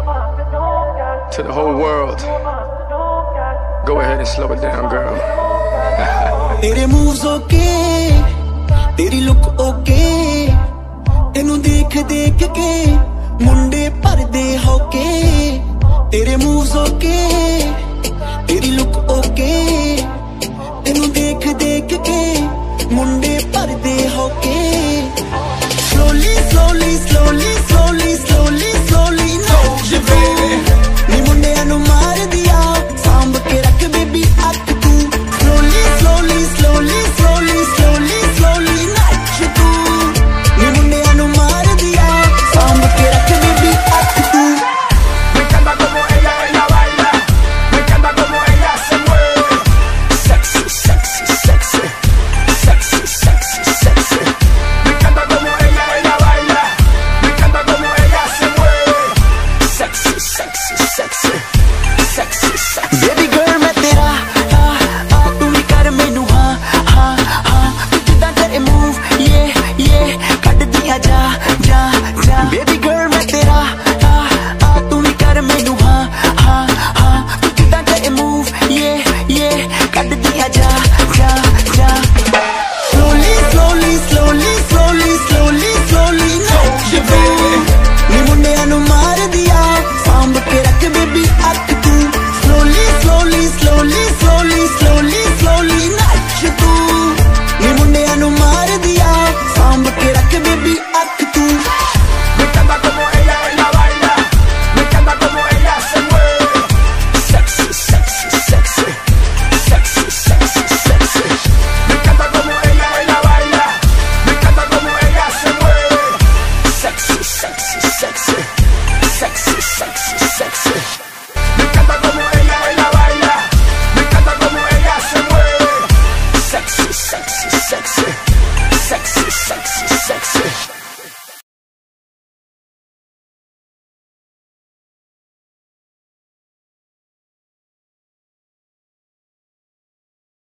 to the whole world. Go ahead and slow it down, girl. तेरे moves okay, तेरी look okay, तेनू देख देख के मुंडे भरदे होके. तेरे moves okay, तेरी look okay, तेनू देख देख के मुंडे भरदे होके. Slowly, slowly, slowly, slowly, slowly, slowly, नाच तू नी मुंडियां नू मार दिया, सांभ के रख बेबी अख तू. Slowly, slowly, slowly, slowly, slowly, slowly, नाच तू नी मुंडियां नू मार दिया, सांभ के रख बेबी अख तू. Me encanta como ella baila, me encanta como ella se mueve. Sexy, sexy, sexy, sexy, sexy, sexy. Me encanta como ella baila, me encanta como ella se mueve. Sexy, sexy, sexy, sexy, sexy. Baby girl मैं तेरा तू भी कर मैनू हाँ तू जिद्दां करे move yeah cut दिया जा. Baby girl मैं तेरा तू भी कर मैनू हाँ तू जिद्दां करे move yeah कट दिया जा. Slowly, slowly, slowly, slowly, slowly, slowly, नाच तू नी मुंडियां नू मार दिया, सांभ के रख बेबी अख तू. Slowly, slowly, slowly, slowly, slowly, slowly, नाच तू नी मुंडियां नू मार दिया, सांभ के रख बेबी अख तू. Me encanta como ella baila, me encanta como ella se mueve. Sexy, sexy, sexy, sexy, sexy, sexy. Me encanta como ella baila, me encanta como ella se mueve. Sexy, sexy, sexy, sexy, sexy, sexy.